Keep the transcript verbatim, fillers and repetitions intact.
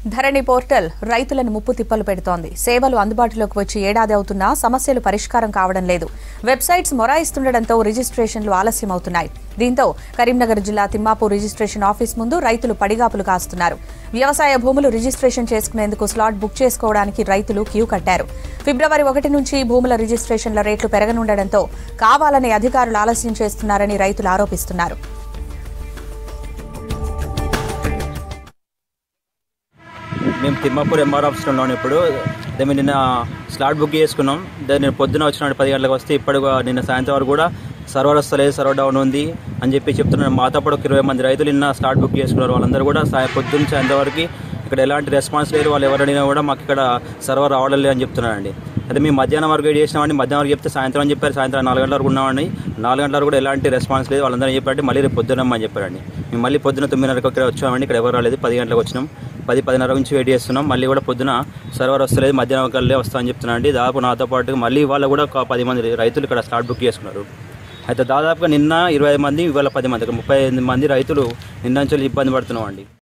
ధరణి portal రైతులను ముప్పు తిప్పలు పెడుతోంది. సేవలు అందుబాటులోకి వచ్చి ఏడాది అవుతున్నా సమస్యలు పరిష్కారం కావడం లేదు. వెబ్సైట్స్ మొరాయిస్తుండటంతో రిజిస్ట్రేషన్లు ఆలస్యం అవుతున్నాయి. దీంతో కరీంనగర్ జిల్లా తిమ్మాపూర్ రిజిస్ట్రేషన్ ఆఫీస్ ముందు రైతులు పడిగాపులు కాస్తున్నారు. వ్యవసాయ భూములు రిజిస్ట్రేషన్ చేసుకునేందుకు స్లాట్ బుక్ చేసుకోవడానికి రైతులు క్యూ కట్టారు. ఫిబ్రవరి ఒకటి నుంచి భూముల రిజిస్ట్రేషన్ల రేట్లు పెరగనుండటంతో కావాలని అధికారులు ఆలస్యం చేస్తున్నారని రైతులు ఆరోపిస్తున్నారు. మేము తిమ్మాపూర్ ఎంఆర్ ఆఫీస్లో ఉన్నాం. ఇప్పుడు మేము నిన్న స్లాట్ బుక్ చేసుకున్నాం. నేను పొద్దున వచ్చిన పది గంటలకు వస్తే ఇప్పుడు నిన్న సాయంత్రం వరకు కూడా సర్వర్ వస్తలేదు, సర్వర్ డౌన్ ఉంది అని చెప్పి చెప్తున్నాను. మాతో పాటు ఒక ఇరవై మంది రైతులు నిన్న స్లాట్ బుక్ చేసుకున్నారు. వాళ్ళందరూ కూడా పొద్దున్న సాయంత్రం వరకు ఇక్కడ ఎలాంటి రెస్పాన్స్ లేదు. వాళ్ళు ఎవరైనా కూడా మాకు ఇక్కడ సర్వర్ రావడం లేదు అని చెప్తున్నారండి. అయితే మేము మధ్యాహ్నం వరకు వెయిట్ చేసినామండి. మధ్యాహ్నం వరకు చెప్తే సాయంత్రం అని చెప్పారు. సాయంత్రం నాలుగు గంటల వరకు ఉన్నామండి. నాలుగు గంటల వరకు కూడా ఎలాంటి రెస్పాన్స్ లేదు. వాళ్ళందరూ చెప్పారంటే మళ్ళీ రేపు పొద్దునమ్మని చెప్పారండి. మేము మళ్ళీ పొద్దున తొమ్మిదిన్నరకు ఇక్కడ వచ్చామండి. ఇక్కడ ఎవరు రాలేదు. పది గంటలకు వచ్చినాం. పది పదిన్నర నుంచి వెయిట్ చేస్తున్నాం. మళ్ళీ కూడా పొద్దున సర్వర్ వస్తలేదు, మధ్యాహ్నం కల్లే వస్తామని చెప్తున్నానండి. దాదాపు నాతో పాటు మళ్ళీ వాళ్ళు కూడా ఒక పది మంది రైతులు ఇక్కడ స్లాట్ బుక్ చేసుకున్నారు. అయితే దాదాపుగా నిన్న ఇరవై ఐదు మంది, ఇవాళ పది మంది, ముప్పై ఐదు మంది రైతులు నిన్న నుంచి ఇబ్బంది పడుతున్నాం అండి.